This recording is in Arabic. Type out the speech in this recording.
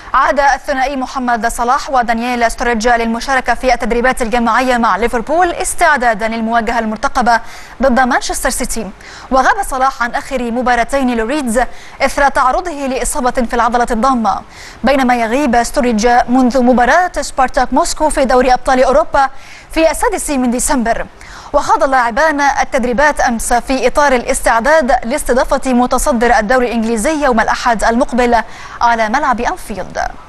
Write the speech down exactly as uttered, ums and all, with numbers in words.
عاد الثنائي محمد صلاح ودانييل ستوريدج للمشاركة في التدريبات الجماعية مع ليفربول استعدادا للمواجهة المرتقبة ضد مانشستر سيتي. وغاب صلاح عن آخر مباراتين لريدز إثر تعرضه لإصابة في العضلة الضامة، بينما يغيب ستوريدج منذ مباراة سبارتاك موسكو في دوري أبطال أوروبا في السادس من ديسمبر. وخاض اللاعبان التدريبات أمس في إطار الاستعداد لاستضافة متصدر الدوري الإنجليزي يوم الأحد المقبل على ملعب أنفيلد.